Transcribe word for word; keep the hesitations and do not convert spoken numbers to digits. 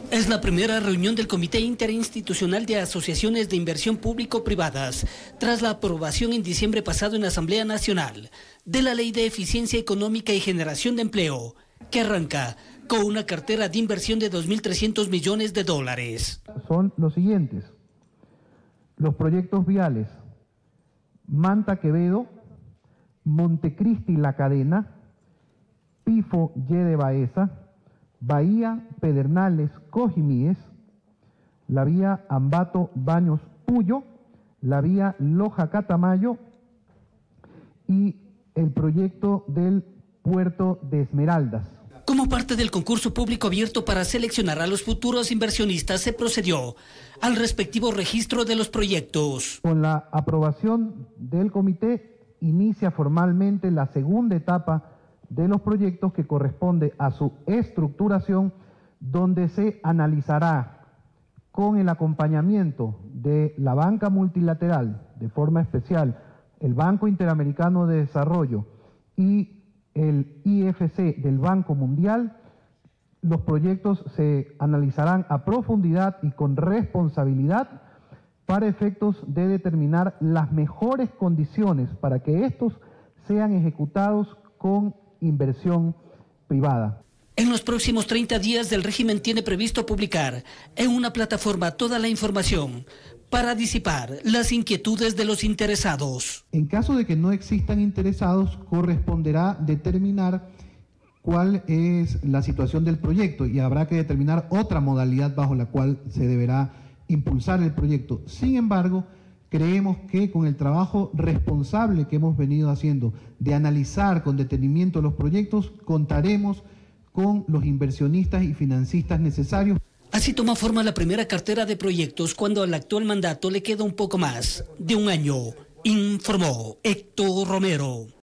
Es la primera reunión del Comité Interinstitucional de Asociaciones de Inversión Público-Privadas, tras la aprobación en diciembre pasado en la Asamblea Nacional de la Ley de Eficiencia Económica y Generación de Empleo, que arranca con una cartera de inversión de dos mil trescientos millones de dólares. Son los siguientes: los proyectos viales Manta Quevedo, Montecristi La Cadena, Pifo Yede Baeza, Bahía Pedernales Cojimíes, la vía Ambato Baños Puyo, la vía Loja Catamayo y el proyecto del puerto de Esmeraldas. Como parte del concurso público abierto para seleccionar a los futuros inversionistas, se procedió al respectivo registro de los proyectos. Con la aprobación del comité, inicia formalmente la segunda etapa de los proyectos, que corresponde a su estructuración, donde se analizará con el acompañamiento de la banca multilateral, de forma especial el Banco Interamericano de Desarrollo y el I F C del Banco Mundial. Los proyectos se analizarán a profundidad y con responsabilidad para efectos de determinar las mejores condiciones para que estos sean ejecutados con inversión privada. En los próximos treinta días, el régimen tiene previsto publicar en una plataforma toda la información para disipar las inquietudes de los interesados. En caso de que no existan interesados, corresponderá determinar cuál es la situación del proyecto y habrá que determinar otra modalidad bajo la cual se deberá impulsar el proyecto. Sin embargo, creemos que con el trabajo responsable que hemos venido haciendo de analizar con detenimiento los proyectos, contaremos con los inversionistas y financistas necesarios. Así toma forma la primera cartera de proyectos cuando al actual mandato le queda un poco más de un año, informó Héctor Romero.